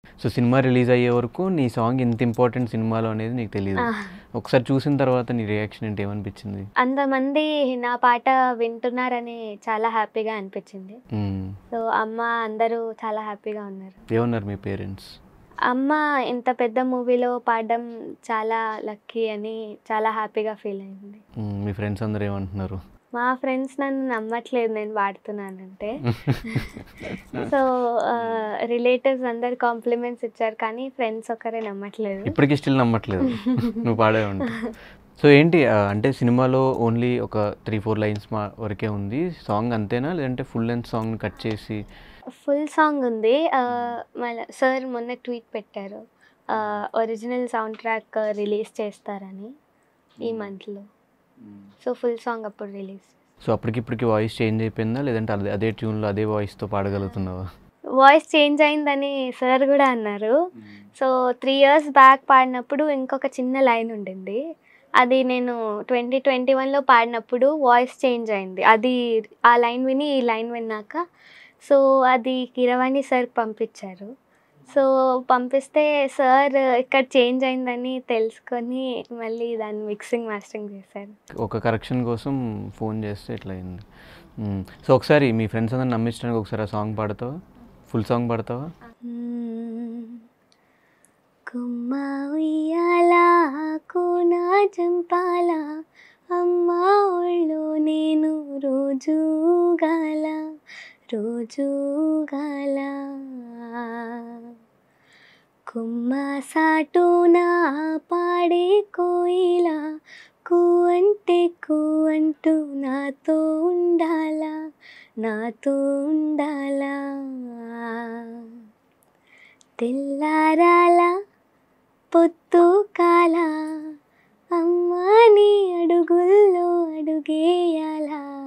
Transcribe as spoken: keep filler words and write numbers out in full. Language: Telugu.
సో సినిమా రిలీజ్ అయ్యే వరకు నీ సాంగ్ ఎంత ఇంపార్టెంట్ సినిమాలో అనేది నీకు తెలియదు. ఒకసారి చూసిన తర్వాత నీ రియాక్షన్ ఏంటి, ఏమనిపించింది? అంతమంది నా పాట వింటున్నారని చాలా హ్యాపీగా అనిపించింది. సో అమ్మ అందరూ చాలా హ్యాపీగా ఉన్నారు. ఏమన్నారు మీ పేరెంట్స్? అమ్మ ఇంత పెద్ద మూవీలో పాడడం చాలా లక్కీ అని చాలా హ్యాపీగా ఫీల్ అయింది. మీ ఫ్రెండ్స్ అందరూ ఏమంటున్నారు? మా ఫ్రెండ్స్ నన్ను నమ్మట్లేదు నేను పాడుతున్నానంటే. సో రిలేటివ్స్ అందరు కాంప్లిమెంట్స్ ఇచ్చారు కానీ ఫ్రెండ్స్ ఒకరే నమ్మట్లేదు. ఇప్పటికీ స్టిల్ నమ్మట్లేదు నువ్వు పాడే ఉంటా. సో ఏంటి అంటే సినిమాలో ఓన్లీ ఒక త్రీ ఫోర్ లైన్స్ మా వరకే ఉంది సాంగ్ అంతేనా, లేదంటే ఫుల్ లెంత్ సాంగ్ కట్ చేసి? ఫుల్ సాంగ్ ఉంది. మళ్ళీ సార్ మొన్న ట్వీట్ పెట్టారు ఒరిజినల్ సౌండ్ ట్రాక్ రిలీజ్ చేస్తారని ఈ మంత్లో. సో ఫుల్ సాంగ్ అప్పుడు రిలీజ్. సో అప్పటికి ఇప్పటికి వాయిస్ చేంజ్ అయిపోయిందా, లేదంటే అదే అదే ట్యూన్లో అదే వాయిస్తో పాడగలుగుతున్నావా? వాయిస్ చేంజ్ అయిందని సార్ కూడా అన్నారు. సో త్రీ ఇయర్స్ బ్యాక్ పాడినప్పుడు ఇంకొక చిన్న లైన్ ఉండింది, అది నేను ట్వంటీ ట్వంటీ వన్లో పాడినప్పుడు వాయిస్ చేంజ్ అయింది. అది ఆ లైన్ విని ఈ లైన్ విన్నాక సో అది కీరవాణి సార్ పంపించారు. సో పంపిస్తే సార్ ఇక్కడ చేంజ్ అయిందని తెలుసుకొని మళ్ళీ దాన్ని మిక్సింగ్ మాస్టరింగ్ చేశారు. ఒక కరెక్షన్ కోసం ఫోన్ చేస్తే ఇట్లా అయింది. సో ఒకసారి మీ ఫ్రెండ్స్ అందరిని నమ్మించడానికి ఒకసారి ఆ సాంగ్ పాడతావా, ఫుల్ సాంగ్ పాడతావా? కొమ్మ ఉయ్యాల కోన జంపాల అమ్మ ఒళ్ళో నేను రోజు గాల రోజు గాల కొమ్మ సాటున పాడే కోయిల కూవంటే కూవంటూ నాతో ఉండాలా నాతో ఉండాలా తెల్లారాల పొత్తు కాల అమ్మ నీ అడుగుల్లో అడుగేయాలా